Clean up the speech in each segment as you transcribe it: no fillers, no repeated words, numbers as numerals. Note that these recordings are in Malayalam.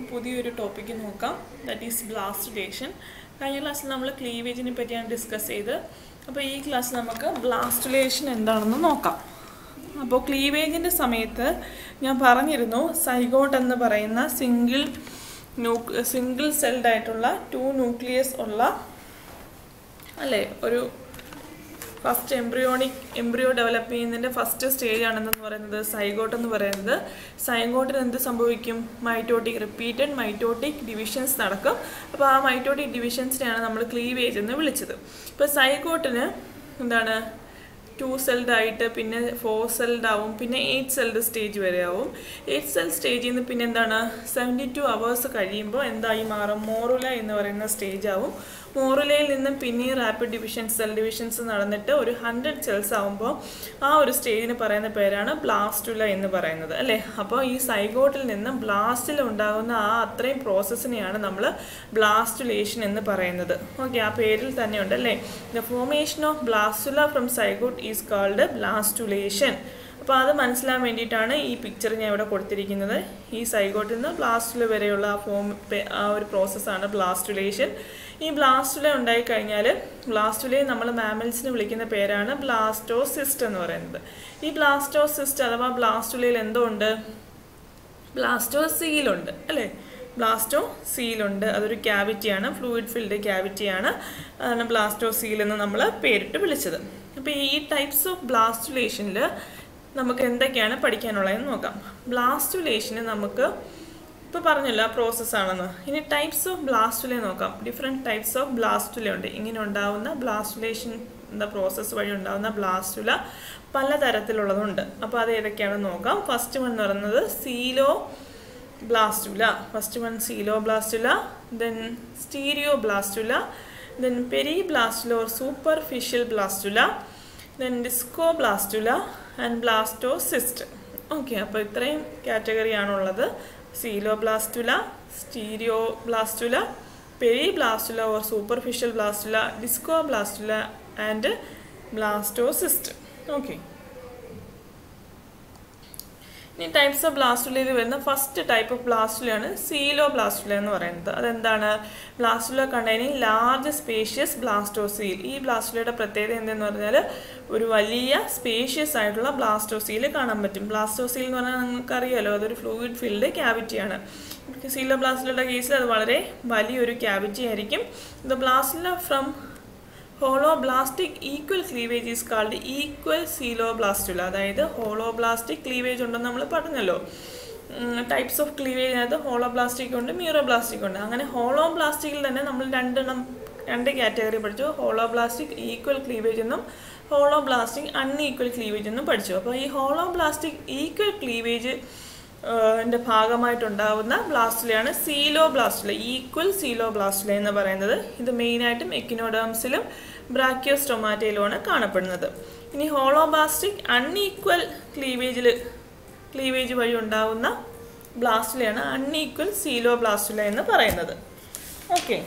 പുതിയൊരു ടോപ്പിക്ക് നോക്കാം. That is blastulation. കഴിഞ്ഞ ക്ലാസ്സിൽ നമ്മൾ ക്ലീവേജിനെ പറ്റിയാണ് ഡിസ്കസ് ചെയ്ത്. അപ്പോൾ ഈ ക്ലാസ്സിൽ നമുക്ക് ബ്ലാസ്റ്റുലേഷൻ എന്താണെന്ന് നോക്കാം. അപ്പോൾ ക്ലീവേജിൻ്റെ സമയത്ത് ഞാൻ പറഞ്ഞിരുന്നു സൈഗോട്ട് എന്ന് പറയുന്ന സിംഗിൾ സെൽഡ് ആയിട്ടുള്ള 2 ന്യൂക്ലിയസ് ഉള്ള അല്ലേ ഒരു ഫസ്റ്റ് എംബ്രിയോ ഡെവലപ്പ് ചെയ്യുന്നതിൻ്റെ ഫസ്റ്റ് സ്റ്റേജ് ആണെന്ന് പറയുന്നത് സൈഗോട്ട് എന്ന് പറയുന്നത്. സൈഗോട്ടിന് എന്ത് സംഭവിക്കും? റിപ്പീറ്റഡ് മൈറ്റോട്ടിക് ഡിവിഷൻസ് നടക്കും. അപ്പോൾ ആ മൈറ്റോട്ടിക് ഡിവിഷൻസിനെയാണ് നമ്മൾ ക്ലീവേജ് എന്ന് വിളിച്ചത്. ഇപ്പോൾ സൈഗോട്ടിന് എന്താണ് 2 സെൽഡ് ആയിട്ട് പിന്നെ 4 സെൽഡ് ആവും, പിന്നെ 8 സെൽഡ് സ്റ്റേജ് വരെ ആവും. 8 സെൽ സ്റ്റേജിൽ നിന്ന് പിന്നെ എന്താണ് 72 hours കഴിയുമ്പോൾ എന്തായി മാറും? മോറുല എന്ന് പറയുന്ന സ്റ്റേജ് ആവും. മോറുലയിൽ നിന്നും പിന്നെ റാപ്പിഡ് സെൽ ഡിവിഷൻസ് നടന്നിട്ട് ഒരു 100 സെൽസ് ആകുമ്പോൾ ആ ഒരു സ്റ്റേജിന് പറയുന്ന പേരാണ് ബ്ലാസ്റ്റുല എന്ന് പറയുന്നത് അല്ലേ. അപ്പോൾ ഈ സൈഗോട്ടിൽ നിന്നും ബ്ലാസ്റ്റിൽ ഉണ്ടാകുന്ന ആ അത്രയും പ്രോസസ്സിനെയാണ് നമ്മൾ ബ്ലാസ്റ്റുലേഷൻ എന്ന് പറയുന്നത്. ഓക്കെ, ആ പേരിൽ തന്നെ ഉണ്ട് അല്ലേ. The formation of blastula from zygote is called blastulation. അപ്പോൾ അത് മനസ്സിലാൻ വേണ്ടിയിട്ടാണ് ഈ പിക്ചർ ഞാൻ ഇവിടെ കൊടുത്തിരിക്കുന്നത്. ഈ സൈഗോട്ടിൽ നിന്ന് ബ്ലാസ്റ്റുല വരെയുള്ള ആ ഒരു പ്രോസസ്സാണ് ബ്ലാസ്റ്റുലേഷൻ. ഈ ബ്ലാസ്റ്റുല ഉണ്ടായിക്കഴിഞ്ഞാൽ ബ്ലാസ്റ്റുലയെ നമ്മൾ മാമൽസിന് വിളിക്കുന്ന പേരാണ് ബ്ലാസ്റ്റോസിസ്റ്റ് എന്ന് പറയുന്നത്. ഈ ബ്ലാസ്റ്റോസിസ്റ്റ് അഥവാ ബ്ലാസ്റ്റുലയിൽ എന്തോ ഉണ്ട്? ബ്ലാസ്റ്റോസീലുണ്ട് അല്ലേ. ബ്ലാസ്റ്റോസീലുണ്ട്. അതൊരു ക്യാവിറ്റിയാണ്, ഫ്ലൂയിഡ് ഫിൽഡ് ക്യാവിറ്റിയാണ്. അതാണ് ബ്ലാസ്റ്റോസീൽ എന്ന് നമ്മൾ പേരിട്ട് വിളിച്ചത്. അപ്പോൾ ഈ ടൈപ്സ് ഓഫ് ബ്ലാസ്റ്റുലേഷനിൽ നമുക്ക് എന്തൊക്കെയാണ് പഠിക്കാനുള്ളതെന്ന് നോക്കാം. ബ്ലാസ്റ്റുലേഷന് നമുക്ക് ഇപ്പോൾ പറഞ്ഞല്ലോ ആ പ്രോസസ്സാണെന്ന്. ഇനി ടൈപ്സ് ഓഫ് ബ്ലാസ്റ്റുല നോക്കാം. ഡിഫറെൻറ്റ് ടൈപ്സ് ഓഫ് ബ്ലാസ്റ്റുല ഉണ്ട്. ഇങ്ങനെ ഉണ്ടാകുന്ന ബ്ലാസ്റ്റുലേഷൻ എന്ന പ്രോസസ്സ് വഴി ഉണ്ടാകുന്ന ബ്ലാസ്റ്റുല പലതരത്തിലുള്ളതുണ്ട്. അപ്പോൾ അത് ഏതൊക്കെയാണെന്ന് നോക്കാം. ഫസ്റ്റ് വൺ എന്ന് പറയുന്നത് coelo blastula. Then stereo blastula, then periblastula or superficial blastula, then disco blastula and blastocyst. Okay, അപ്പോൾ ഇത്രയും കാറ്റഗറിയാണുള്ളത്. Coelo blastula, stereo blastula, periblastula or superficial blastula, disco blastula and blastocyst. Okay, ഇനി ടൈപ്സ് ഓഫ് ബ്ലാസ്റ്റുലയിൽ വരുന്ന ഫസ്റ്റ് ടൈപ്പ് ഓഫ് ബ്ലാസ്റ്റുലയാണ് സീലോ ബ്ലാസ്റ്റുല എന്ന് പറയുന്നത്. അതെന്താണ്? Blastula containing large spacious blastocoel. ഈ ബ്ലാസ്റ്റുലയുടെ പ്രത്യേകത എന്തെന്ന് പറഞ്ഞാൽ ഒരു വലിയ സ്പേഷ്യസ് ആയിട്ടുള്ള ബ്ലാസ്റ്റോസീൽ കാണാൻ പറ്റും. ബ്ലാസ്റ്റോസീൽ എന്ന് പറഞ്ഞാൽ നിങ്ങൾക്കറിയാലോ, അതൊരു ഫ്ലൂയിഡ് ഫിൽഡ് ക്യാവിറ്റിയാണ്. സീലോ ബ്ലാസ്റ്റുലയുടെ കേസിൽ അത് വളരെ വലിയൊരു ക്യാവിറ്റി ആയിരിക്കും. The blastula from holoblastic equal cleavage is called equal coeloblastula. അതായത് ഹോളോബ്ലാസ്റ്റിക് ക്ലീവേജ് ഉണ്ടെന്ന് നമ്മൾ പറഞ്ഞല്ലോ. ടൈപ്സ് ഓഫ് ക്ലീവേജിനകത്ത് ഹോളോബ്ലാസ്റ്റിക് ഉണ്ട്, മ്യൂറോബ്ലാസ്റ്റിക് ഉണ്ട്. അങ്ങനെ ഹോളോബ്ലാസ്റ്റിക്കിൽ തന്നെ നമ്മൾ രണ്ട് കാറ്റഗറി പഠിച്ചു. ഹോളോബ്ലാസ്റ്റിക് ഈക്വൽ ക്ലീവേജ് എന്നും ഹോളോബ്ലാസ്റ്റിക് അൺഈക്വൽ ക്ലീവേജ് എന്നും പഠിച്ചു. അപ്പോൾ ഈ ഹോളോബ്ലാസ്റ്റിക് ഈക്വൽ ക്ലീവേജ് ഭാഗമായിട്ടുണ്ടാകുന്ന ബ്ലാസ്റ്റുലയാണ് coelo blastula, equal coelo blastula എന്ന് പറയുന്നത്. ഇത് മെയിനായിട്ടും എക്കിനോഡേംസിലും ബ്രാക്കിയോസ്റ്റൊമാറ്റയിലുമാണ് കാണപ്പെടുന്നത്. ഇനി ഹോളോബ്ലാസ്റ്റിക് അൺഈക്വൽ ക്ലീവേജ് വഴി ഉണ്ടാകുന്ന ബ്ലാസ്റ്റുലയാണ് അൺഈക്വൽ സീലോ ബ്ലാസ്റ്റുല എന്ന് പറയുന്നത്. Okay,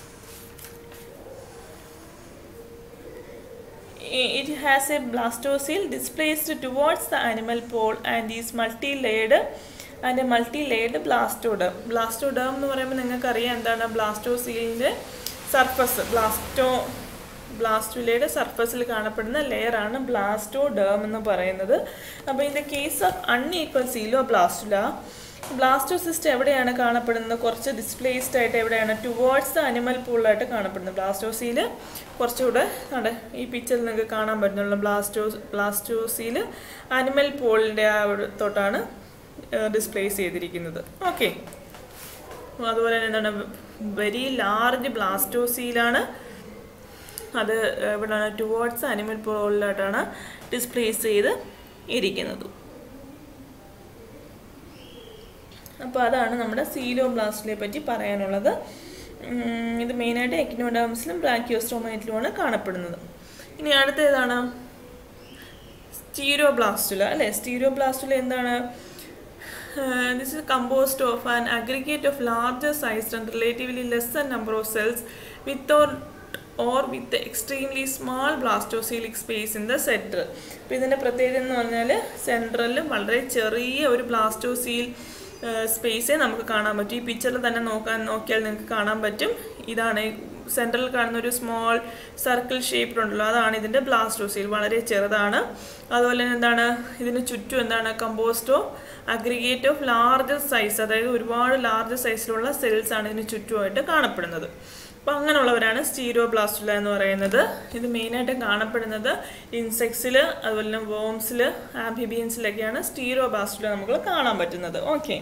it has a blastocele displaced towards the animal pole and is multi-layered blastoderm. Blastoderm എന്ന് പറയുമ്പോൾ നിങ്ങൾക്കറിയാം എന്താണ് ബ്ലാസ്റ്റോസീലിൻ്റെ സർഫസ്. ബ്ലാസ്റ്റുലയുടെ സർഫസിൽ കാണപ്പെടുന്ന ലെയറാണ് ബ്ലാസ്റ്റോഡേം എന്ന് പറയുന്നത്. അപ്പോൾ in the case of unequal coelo blastocyst എവിടെയാണ് കാണപ്പെടുന്നത്? കുറച്ച് ഡിസ്പ്ലേസ്ഡ് ആയിട്ട് എവിടെയാണ്? ടുവേർഡ്സ് ദ അനിമൽ പൂളായിട്ട് കാണപ്പെടുന്നത്. ബ്ലാസ്റ്റോസീൽ കുറച്ചുകൂടെ ഈ പിക്ചറിൽ നിങ്ങൾക്ക് കാണാൻ പറ്റുന്നുള്ള ബ്ലാസ്റ്റോസീൽ അനിമൽ പൂളിൻ്റെ തൊട്ടാണ് ഡിസ്പ്ലേസ് ചെയ്തിരിക്കുന്നത്. ഓക്കെ, അതുപോലെ തന്നെ എന്താണ് വെരി ലാർജ് ബ്ലാസ്റ്റോസീലാണ്. അത് എവിടെയാണ്? ടുവേർഡ്സ് അനിമൽ പൂളിലായിട്ടാണ് ഡിസ്പ്ലേസ് ചെയ്ത് ഇരിക്കുന്നത്. അപ്പോൾ അതാണ് നമ്മുടെ സീലോ ബ്ലാസ്റ്റുലയെ പറ്റി പറയാനുള്ളത്. ഇത് മെയിനായിട്ട് എക്കിനോഡേംസിലും ബ്രാക്കിയോസ്റ്റോമയിലുമാണ് കാണപ്പെടുന്നത്. ഇനി അടുത്തേതാണ് സ്റ്റീരിയോ ബ്ലാസ്റ്റുല അല്ലേ. സ്റ്റീരിയോ ബ്ലാസ്റ്റുല എന്താണ്? This is composed of an aggregate of larger sized and relatively lesser number of cells with extremely small blastocelic space in the center. അപ്പോൾ ഇതിൻ്റെ പ്രത്യേകത എന്ന് പറഞ്ഞാൽ സെൻട്രലിൽ വളരെ ചെറിയ ഒരു ബ്ലാസ്റ്റോസീൽ സ്പേസേ നമുക്ക് കാണാൻ പറ്റും. ഈ പിക്ചറിൽ തന്നെ നോക്കിയാൽ നിങ്ങൾക്ക് കാണാൻ പറ്റും. ഇതാണ് സെൻട്രൽ കാണുന്ന ഒരു സ്മോൾ സർക്കിൾ ഷേപ്പിലുണ്ടല്ലോ, അതാണ് ഇതിൻ്റെ ബ്ലാസ്റ്റോസീൽ. വളരെ ചെറുതാണ്. അതുപോലെ തന്നെ എന്താണ് ഇതിന് ചുറ്റും എന്താണ് composed of aggregate of larger size, അതായത് ഒരുപാട് ലാർജ് സൈസിലുള്ള സെൽസ് ആണ് ഇതിന് ചുറ്റുമായിട്ട് കാണപ്പെടുന്നത്. അപ്പോൾ അങ്ങനെയുള്ളവരാണ് സ്റ്റീരിയോബ്ലാസ്റ്റുല എന്ന് പറയുന്നത്. ഇത് മെയിനായിട്ട് കാണപ്പെടുന്നത് ഇൻസെക്ട്സിൽ, അതുപോലെ തന്നെ വോംസിൽ, ആംഫിബിയൻസിലൊക്കെയാണ് സ്റ്റീരിയോബ്ലാസ്റ്റുല നമുക്ക് കാണാൻ പറ്റുന്നത്. ഓക്കെ,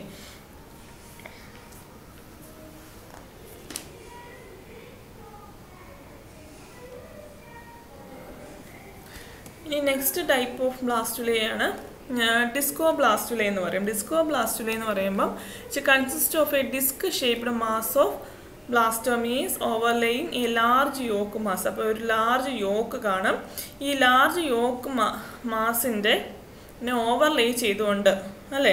ഇനി നെക്സ്റ്റ് ടൈപ്പ് ഓഫ് ബ്ലാസ്റ്റുലയാണ് ഡിസ്കോബ്ലാസ്റ്റുല എന്ന് പറയും. ഡിസ്കോബ്ലാസ്റ്റുല എന്ന് പറയുമ്പം it consist of a disc shaped mass of blastomeres overlying ഈ ലാർജ് യോക്ക് മാസ്. അപ്പോൾ ഒരു ലാർജ് യോക്ക് കാണും. ഈ ലാർജ് യോക്ക് മാസിൻ്റെ ഓവർലേ ചെയ്തുകൊണ്ട് അല്ലേ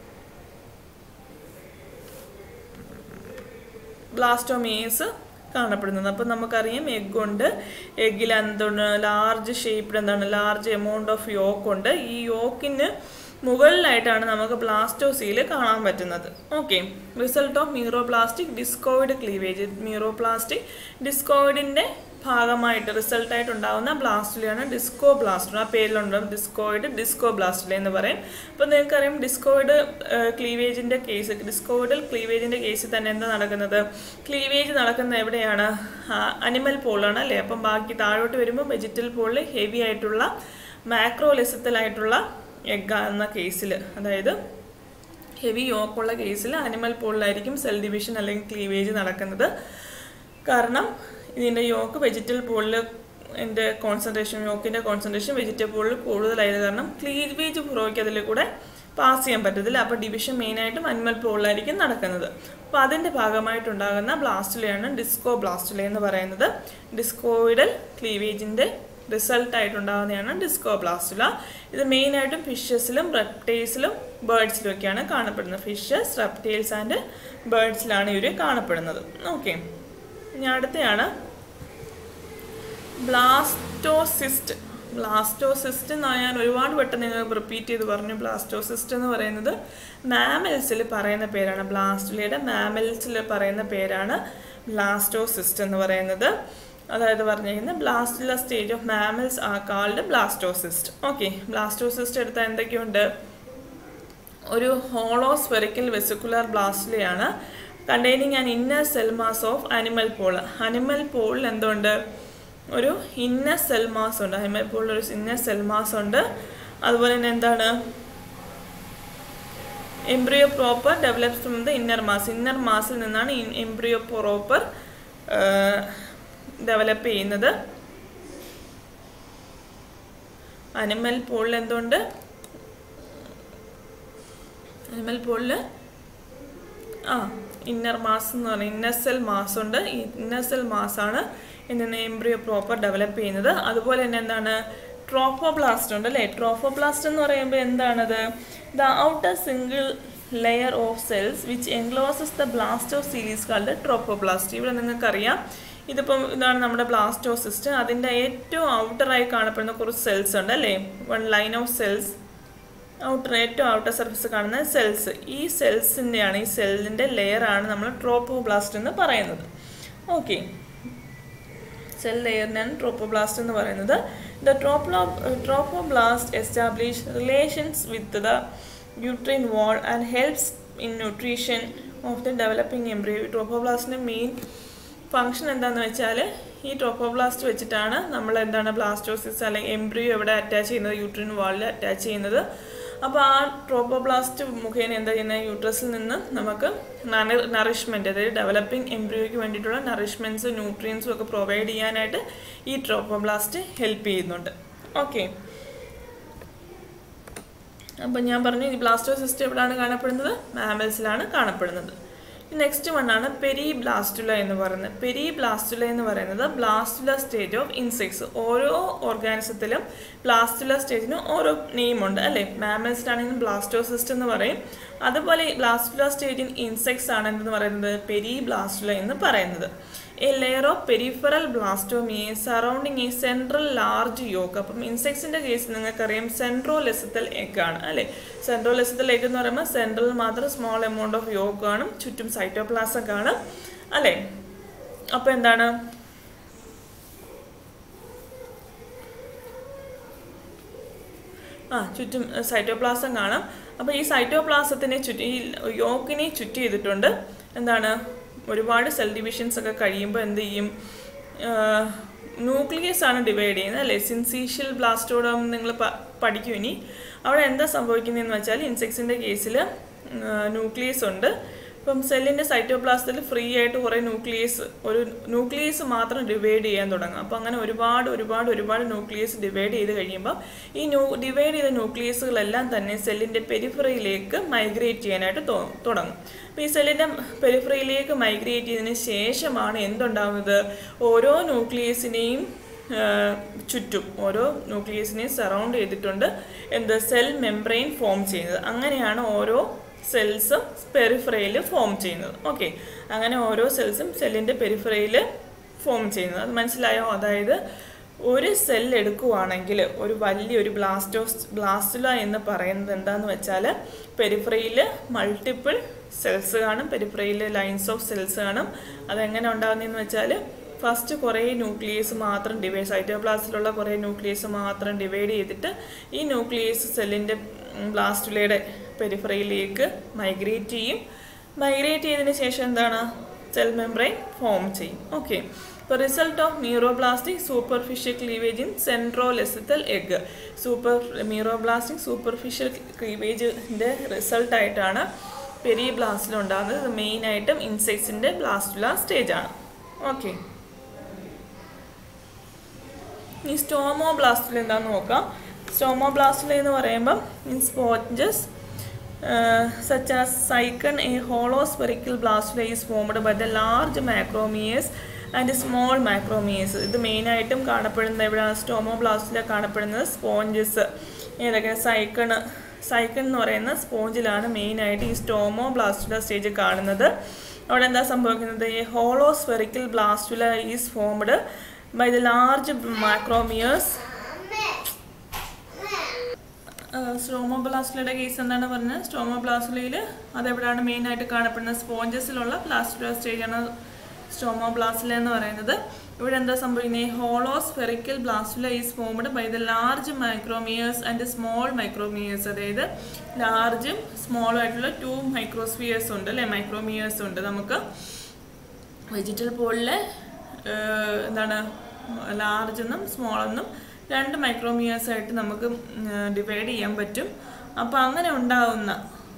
ബ്ലാസ്റ്റോമീസ് കാണപ്പെടുന്നത്. അപ്പോൾ നമുക്കറിയാം എഗ്ഗുണ്ട്, എഗ്ഗിൽ എന്താണ് ലാർജ് ഷേപ്ഡ് എന്താണ് ലാർജ് എമൗണ്ട് ഓഫ് യോക്ക് ഉണ്ട്. ഈ യോക്കിന് മുകളിലായിട്ടാണ് നമുക്ക് ബ്ലാസ്റ്റോസീൽ കാണാൻ പറ്റുന്നത്. Okay, result of meroblastic discoid cleavage. മീറോപ്ലാസ്റ്റിക് ഡിസ്കോയിഡിൻ്റെ ഭാഗമായിട്ട് റിസൾട്ടായിട്ട് ഉണ്ടാകുന്ന ബ്ലാസ്റ്റുലയാണ് ഡിസ്കോബ്ലാസ്റ്റുല. ആ പേരിലുണ്ട് ഡിസ്കോയിഡ്, ഡിസ്കോബ്ലാസ്റ്റുല എന്ന് പറയും. അപ്പോൾ നിങ്ങൾക്കറിയാം ഡിസ്കോയിഡ് ക്ലീവേജിൻ്റെ കേസ്, ഡിസ്കോയിഡൽ ക്ലീവേജിൻ്റെ കേസിൽ തന്നെ എന്താ നടക്കുന്നത്? ക്ലീവേജ് നടക്കുന്നത് എവിടെയാണ്? അനിമൽ പോളാണ് അല്ലേ. അപ്പം ബാക്കി താഴോട്ട് വരുമ്പോൾ വെജിറ്റൽ പോളിൽ ഹെവി ആയിട്ടുള്ള മാക്രോലെസത്തിലായിട്ടുള്ള എഗ് എന്ന കേസിൽ, അതായത് ഹെവി യോക്കുള്ള കേസിൽ അനിമൽ പോളിലായിരിക്കും സെൽ ഡിവിഷൻ അല്ലെങ്കിൽ ക്ലീവേജ് നടക്കുന്നത്. കാരണം ഇതിൻ്റെ യോക്ക് വെജിറ്റൽ പോളിൽ യോക്കിൻ്റെ കോൺസെൻട്രേഷൻ വെജിറ്റൽ പോളിൽ കൂടുതലായത് കാരണം ക്ലീവേജ് പുറകേക്ക് അതിൽ കൂടെ പാസ് ചെയ്യാൻ പറ്റത്തില്ല. അപ്പോൾ ഡിവിഷൻ മെയിനായിട്ടും അനിമൽ പോളിലായിരിക്കും നടക്കുന്നത്. അപ്പോൾ അതിൻ്റെ ഭാഗമായിട്ടുണ്ടാകുന്ന ബ്ലാസ്റ്റുലയാണ് ഡിസ്കോബ്ലാസ്റ്റുല എന്ന് പറയുന്നത്. ഡിസ്കോയിഡൽ ക്ലീവേജിൻ്റെ റിസൾട്ടായിട്ടുണ്ടാകുന്നതാണ് ഡിസ്കോബ്ലാസ്റ്റുല. ഇത് മെയിനായിട്ടും ഫിഷസിലും റെപ്റ്റൈൽസിലും ബേർഡ്സിലും ഒക്കെയാണ് കാണപ്പെടുന്നത്. ഫിഷസ്, റെപ്റ്റൈൽസ് ആൻഡ് ബേർഡ്സിലാണ് ഇവർ കാണപ്പെടുന്നത്. ഓക്കെ, ഇനി അടുത്തയാണ് ബ്ലാസ്റ്റോസിസ്റ്റ്. ബ്ലാസ്റ്റോസിസ്റ്റ് എന്ന് ഞാൻ ഒരുപാട് വട്ടം നിങ്ങൾ റിപ്പീറ്റ് ചെയ്ത് പറഞ്ഞു. ബ്ലാസ്റ്റോസിസ്റ്റ് എന്ന് പറയുന്നത് മാമൽസിൽ പറയുന്ന പേരാണ്. ബ്ലാസ്റ്റുലയുടെ മാമൽസിൽ പറയുന്ന പേരാണ് ബ്ലാസ്റ്റോസിസ്റ്റ് എന്ന് പറയുന്നത്. അതായത് പറഞ്ഞിരിക്കുന്നത് blastula stage of mammals are called blastocyst. Okay, blastocyst എടുത്താൽ എന്തൊക്കെയുണ്ട്? ഒരു ഹോളോ സ്ഫെറിക്കൽ വെസിക്കുലർ ബ്ലാസ്റ്റുലയാണ് containing an inner cell mass of animal pole. Animal പോളിൽ എന്തുണ്ട്? ഒരു ഇന്നർ സെൽ മാസ് ഉണ്ട്. അനിമൽ പോളിൽ ഒരു ഇന്നർ സെൽ മാസ് ഉണ്ട്. അതുപോലെ തന്നെ എന്താണ്? Embryo proper develops from the inner mass. ഇന്നർ മാസിൽ നിന്നാണ് എംബ്രിയോ പ്രോപ്പർ ഡെവലപ്പ് ചെയ്യുന്നത്. അനിമൽ പോളിൽ എന്തുണ്ട്? അനിമൽ പോളിൽ ഇന്നർ മാസ് എന്ന് പറയുന്നത് ഇന്നർ സെൽ മാസ് ഉണ്ട്. ഈ ഇന്നർ സെൽ മാസാണ് ഇന്ന് എംബ്രിയോ പ്രോപ്പർ ഡെവലപ്പ് ചെയ്യുന്നത്. അതുപോലെ തന്നെ എന്താണ്? ട്രോഫോബ്ലാസ്റ്റ് ഉണ്ട് അല്ലേ. ട്രോഫോബ്ലാസ്റ്റ് എന്ന് പറയുമ്പോൾ എന്താണത്? The outer single layer of cells which encloses the blastocoel is called trophoblast. ഇവിടെ നിങ്ങൾക്കറിയാം ഇതിപ്പം ഇതാണ് നമ്മുടെ ബ്ലാസ്റ്റോസിസ്റ്റ്. അതിൻ്റെ ഏറ്റവും ഔട്ടറായി കാണപ്പെടുന്ന കുറച്ച് സെൽസ് ഉണ്ട് അല്ലേ. വൺ ലൈൻ ഓഫ് സെൽസ്, ഏറ്റവും ഔട്ടർ സർഫസ് കാണുന്ന സെൽസ്. ഈ സെൽസിൻ്റെയാണ്, ഈ സെല്ലിൻ്റെ ലെയറാണ് നമ്മൾ ട്രോഫോബ്ലാസ്റ്റ് എന്ന് പറയുന്നത്. ഓക്കെ, സെൽ ലെയറിനാണ് ട്രോഫോബ്ലാസ്റ്റ് എന്ന് പറയുന്നത്. The trophoblast establish relations with the uterine wall and helps in nutrition of the developing embryo. ട്രോഫോബ്ലാസ്റ്റിൻ്റെ മെയിൻ ഫംഗ്ഷൻ എന്താണെന്ന് വെച്ചാൽ ഈ ട്രോഫോബ്ലാസ്റ്റ് വെച്ചിട്ടാണ് നമ്മൾ എന്താണ് ബ്ലാസ്റ്റോസിസ് അല്ലെങ്കിൽ എംബ്രിയോ എവിടെ അറ്റാച്ച് ചെയ്യുന്നത്? യൂട്രൈൻ വാളിൽ അറ്റാച്ച് ചെയ്യുന്നത്. അപ്പോൾ ആ ട്രോഫോബ്ലാസ്റ്റ് മുഖേന എന്താ ചെയ്യുന്നത്? യൂട്രസിൽ നിന്ന് നമുക്ക് നറിഷ്മെൻറ്റ്, അതായത് ഡെവലപ്പിംഗ് എംബ്രിയോയ്ക്ക് വേണ്ടിയിട്ടുള്ള നറിഷ്മെൻറ്റ്സും ന്യൂട്രിയൻസും ഒക്കെ പ്രൊവൈഡ് ചെയ്യാനായിട്ട് ഈ ട്രോഫോബ്ലാസ്റ്റ് ഹെൽപ്പ് ചെയ്യുന്നുണ്ട്. ഓക്കെ, അപ്പം ഞാൻ പറഞ്ഞു ഈ ബ്ലാസ്റ്റോസിസ്റ്റ് എവിടെയാണ് കാണപ്പെടുന്നത്? മാമൽസിലാണ് കാണപ്പെടുന്നത്. നെക്സ്റ്റ് വണ്ണാണ് പെരിബ്ലാസ്റ്റുല എന്ന് പറയുന്നത്. പെരിബ്ലാസ്റ്റുല എന്ന് പറയുന്നത് ബ്ലാസ്റ്റുല സ്റ്റേജ് ഓഫ് ഇൻസെക്ട്സ്. ഓരോ ഓർഗാനിസത്തിലും ബ്ലാസ്റ്റുല സ്റ്റേജിന് ഓരോ നെയിമുണ്ട് അല്ലേ. മാമൽസിലാണെങ്കിൽ ബ്ലാസ്റ്റോസിസ്റ്റ് എന്ന് പറയും. അതുപോലെ ബ്ലാസ്റ്റുല സ്റ്റേജ് ഇൻ ഇൻസെക്ട്സ് ആണ് എന്തെന്ന് പറയുന്നത് പെരി ബ്ലാസ്റ്റുല എന്ന് പറയുന്നത്. A layer of peripheral blastomere surrounding ഈ സെൻട്രൽ ലാർജ് യോക്ക്. അപ്പം ഇൻസെക്ട്സിന്റെ കേസിൽ നിങ്ങൾക്കറിയാം സെൻട്രോലെസിത്തൽ എഗ് ആണ് അല്ലേ. സെൻട്രോലെസിത്തൽ എഗ് എന്ന് പറയുമ്പോൾ സെൻട്രൽ മാത്രം സ്മോൾ എമൗണ്ട് ഓഫ് യോക്ക് കാണും, ചുറ്റും സൈറ്റോപ്ലാസം കാണും അല്ലേ. അപ്പം എന്താണ് ചുറ്റും സൈറ്റോപ്ലാസം കാണാം. അപ്പോൾ ഈ സൈറ്റോപ്ലാസത്തിനെ ചുറ്റി ഈ യോക്കിനെ ചുറ്റി ചെയ്തിട്ടുണ്ട് എന്താണ് ഒരുപാട് സെൽ ഡിവിഷൻസ് ഒക്കെ കഴിയുമ്പോൾ എന്ത് ചെയ്യും, ന്യൂക്ലിയസ് ആണ് ഡിവൈഡ് ചെയ്യുന്നത് അല്ലേ. സിൻസീഷ്യൽ ബ്ലാസ്റ്റോഡം നിങ്ങൾ പഠിക്കും ഇനി. അവിടെ എന്താ സംഭവിക്കുന്നതെന്ന് വെച്ചാൽ ഇൻസെക്ട്സിൻ്റെ കേസിൽ ന്യൂക്ലിയസ് ഉണ്ട്. ഇപ്പം സെല്ലിൻ്റെ സൈറ്റോപ്ലാസത്തിൽ ഫ്രീ ആയിട്ട് കുറേ ന്യൂക്ലിയസ് മാത്രം ഡിവൈഡ് ചെയ്യാൻ തുടങ്ങും. അപ്പോൾ അങ്ങനെ ഒരുപാട് ന്യൂക്ലിയസ് ഡിവൈഡ് ചെയ്ത് കഴിയുമ്പോൾ ഈ ഡിവൈഡ് ചെയ്ത ന്യൂക്ലിയസുകളെല്ലാം തന്നെ സെല്ലിൻ്റെ പെരിഫറിയിലേക്ക് മൈഗ്രേറ്റ് ചെയ്യാനായിട്ട് തുടങ്ങും. അപ്പോൾ ഈ സെല്ലിൻ്റെ പെരിഫറിയിലേക്ക് മൈഗ്രേറ്റ് ചെയ്തതിന് ശേഷമാണ് എന്തുണ്ടാകുന്നത്, ഓരോ ന്യൂക്ലിയസിനെയും ചുറ്റും ഓരോ ന്യൂക്ലിയസിനെയും സറൗണ്ട് ചെയ്തിട്ടുണ്ട് സെൽ മെംബ്രെയിൻ ഫോം ചെയ്യുന്നത്. അങ്ങനെയാണ് ഓരോ സെൽസും പെരിഫറയിൽ ഫോം ചെയ്യുന്നത്. ഓക്കെ, അങ്ങനെ ഓരോ സെൽസും സെല്ലിൻ്റെ പെരിഫറയിൽ ഫോം ചെയ്യുന്നത്. അത് മനസ്സിലായോ? അതായത് ഒരു സെൽ എടുക്കുവാണെങ്കിൽ ഒരു വലിയൊരു ബ്ലാസ്റ്റുല എന്ന് പറയുന്നത് എന്താണെന്ന് വെച്ചാൽ പെരിഫറയിൽ മൾട്ടിപ്പിൾ സെൽസ് കാണും, പെരിഫറയിൽ ലൈൻസ് ഓഫ് സെൽസ് കാണും. അതെങ്ങനെ ഉണ്ടാകുന്നതെന്ന് വെച്ചാൽ ഫസ്റ്റ് കുറേ ന്യൂക്ലിയസ് മാത്രം സൈറ്റോപ്ലാസത്തിലുള്ള കുറേ ന്യൂക്ലിയസ് മാത്രം ഡിവൈഡ് ചെയ്തിട്ട് ഈ ന്യൂക്ലിയസ് സെല്ലിൻ്റെ ബ്ലാസ്റ്റുലയുടെ പെരിഫറയിലേക്ക് മൈഗ്രേറ്റ് ചെയ്യും. മൈഗ്രേറ്റ് ചെയ്തതിന് ശേഷം എന്താണ്, സെൽ മെംബ്രെയിൻ ഫോം ചെയ്യും. ഓക്കെ, ഇപ്പോൾ result of meroblastic superficial cleavage in centrolecithal egg. Meroblastic superficial ക്ലീവേജിൻ്റെ റിസൾട്ടായിട്ടാണ് പെരി ബ്ലാസ്റ്റുല ഉണ്ടാകുന്നത്. ഇത് മെയിനായിട്ടും ഇൻസെക്ട്സിൻ്റെ ബ്ലാസ്റ്റുല സ്റ്റേജാണ്. ഓക്കെ, ഈ സ്റ്റോമോബ്ലാസ്റ്റുല എന്താണെന്ന് നോക്കാം. സ്റ്റോമോബ്ലാസ്റ്റുല എന്ന് പറയുമ്പം in sponges such as cycon, a hollow spherical blastula is formed by the large macromeres and small macromeres. ഇത് മെയിനായിട്ടും കാണപ്പെടുന്നത് എവിടെയാണ്, സ്റ്റോമോബ്ലാസ്റ്റുല കാണപ്പെടുന്നത് സ്പോഞ്ചസ് ഏതൊക്കെ, സൈക്കൺ എന്ന് പറയുന്ന സ്പോഞ്ചിലാണ് മെയിനായിട്ട് ഈ സ്റ്റോമോബ്ലാസ്റ്റുല സ്റ്റേജ് കാണുന്നത്. അവിടെ എന്താ സംഭവിക്കുന്നത്, ഈ hollow spherical blastula is formed by the large macromeres. സ്റ്റോമോബ്ലാസ്റ്റുലയുടെ കേസ് എന്താണ് പറഞ്ഞത്, സ്റ്റോമോബ്ലാസ്റ്റുലയിൽ അതെവിടെയാണ് മെയിനായിട്ട് കാണപ്പെടുന്നത്, സ്പോഞ്ചസിലുള്ള ബ്ലാസ്റ്റുല സ്റ്റേജാണ് സ്റ്റോമോബ്ലാസ്റ്റുല എന്ന് പറയുന്നത്. ഇവിടെ എന്താ സംഭവിക്കുന്നത്, hollow spherical blastula is formed by the large micromeres and small micromeres. അതായത് ലാർജും സ്മോളും ആയിട്ടുള്ള 2 മൈക്രോസ്ഫിയേഴ്സ് ഉണ്ട് അല്ലേ, മൈക്രോമിയേഴ്സ് ഉണ്ട്. നമുക്ക് വെജിറ്റൽ പോളിലെ എന്താണ് ലാർജെന്നും സ്മോളെന്നും 2 മൈക്രോമിയേഴ്സ് ആയിട്ട് നമുക്ക് ഡിവൈഡ് ചെയ്യാൻ പറ്റും. അപ്പോൾ അങ്ങനെ ഉണ്ടാവുന്ന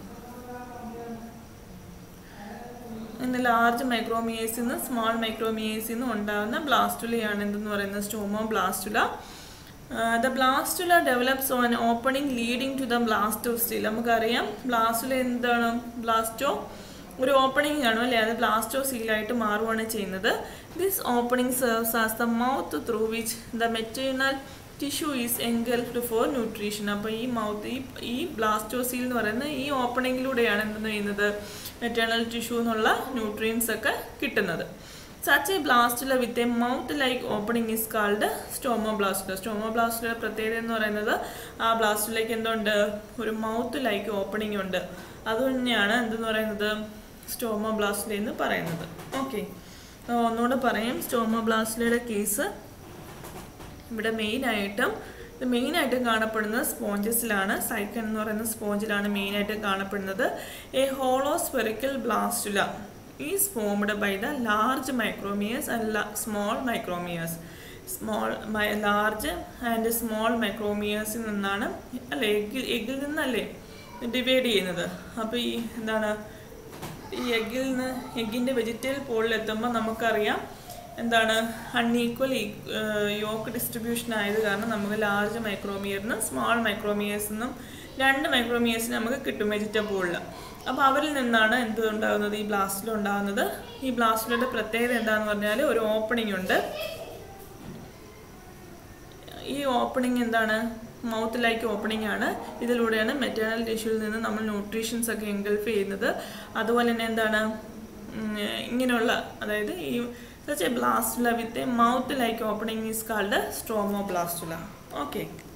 ലാർജ് മൈക്രോമിയേഴ്സിൽ നിന്ന് സ്മോൾ മൈക്രോമിയേഴ്സിൽ നിന്നും ഉണ്ടാകുന്ന ബ്ലാസ്റ്റുലയാണ് എന്തെന്ന് പറയുന്നത്, stomoblastula. The blastula develops on opening leading to the blastocoel. നമുക്കറിയാം ബ്ലാസ്റ്റുല എന്താണ്, ഒരു ഓപ്പണിംഗ് കാണും അല്ലേ, അത് ബ്ലാസ്റ്റോസീലായിട്ട് മാറുകയാണ് ചെയ്യുന്നത്. This opening serves as the mouth through which the maternal tissue is engulfed for nutrition. അപ്പോൾ ഈ ബ്ലാസ്റ്റോസീൽ എന്ന് പറയുന്നത് ഈ ഓപ്പണിങ്ങിലൂടെയാണ് എന്തെന്ന് ചെയ്യുന്നത്, മെറ്റേണൽ ടിഷ്യൂ എന്നുള്ള ന്യൂട്രിയൻസ് ഒക്കെ കിട്ടുന്നത്. Such a blastula with a mouth like opening is called stomoblastula. സ്റ്റോമോബ്ലാസ്റ്റുലയുടെ പ്രത്യേകത എന്ന് പറയുന്നത് ആ ബ്ലാസ്റ്റുലയ്ക്ക് എന്തുണ്ട്, ഒരു മൗത്ത് ലൈക്ക് ഓപ്പണിംഗ് ഉണ്ട്. അതുതന്നെയാണ് എന്തെന്ന് പറയുന്നത്, സ്റ്റോമോബ്ലാസ്റ്റുല എന്ന് പറയുന്നത്. ഓക്കെ, ഒന്നുകൂടെ പറയാം. സ്റ്റോമോബ്ലാസ്റ്റുലയുടെ കേസ് ഇവിടെ മെയിനായിട്ടും കാണപ്പെടുന്നത് സ്പോഞ്ചസിലാണ്. സൈക്കൺ എന്ന് പറയുന്ന സ്പോഞ്ചിലാണ് മെയിനായിട്ട് കാണപ്പെടുന്നത്. A hollow spherical blastula is formed by the large micromeres and small micromeres. Large and small മൈക്രോമിയേഴ്സിൽ നിന്നാണ് അല്ലേ, എഗ്ഗിൽ നിന്നല്ലേ ഡിവൈഡ് ചെയ്യുന്നത്. അപ്പോൾ ഈ എന്താണ്, ഈ എഗ്ഗിൻ്റെ വെജിറ്റൽ പോളിലെത്തുമ്പോൾ നമുക്കറിയാം എന്താണ്, അൺഈക്വൽ യോക്ക് ഡിസ്ട്രിബ്യൂഷൻ ആയത് കാരണം നമുക്ക് ലാർജ് മൈക്രോമിയറിനും സ്മോൾ മൈക്രോമിയേഴ്സിനും 2 മൈക്രോമിയേഴ്സിന് നമുക്ക് കിട്ടും വെജിറ്റൽ പോളിൽ. അപ്പോൾ അവരിൽ നിന്നാണ് എന്തുണ്ടാകുന്നത്, ഈ ബ്ലാസ്റ്റുല ഉണ്ടാകുന്നത്. ഈ ബ്ലാസ്റ്റുലയുടെ പ്രത്യേകത എന്താണെന്ന് പറഞ്ഞാൽ ഒരു ഓപ്പണിംഗ് ഉണ്ട്. ഈ ഓപ്പണിംഗ് എന്താണ്, മൗത്ത് ലൈക്ക് ഓപ്പണിംഗ് ആണ്. ഇതിലൂടെയാണ് മെറ്റേണൽ ടിഷ്യൂവിൽ നിന്ന് നമ്മൾ ന്യൂട്രീഷൻസ് ഒക്കെ എൻഗൾഫ് ചെയ്യുന്നത്. അതുപോലെ തന്നെ എന്താണ് ഇങ്ങനെയുള്ള, അതായത് ഈ such a blastula with a mouth like opening is called a stromoblastula. Okay.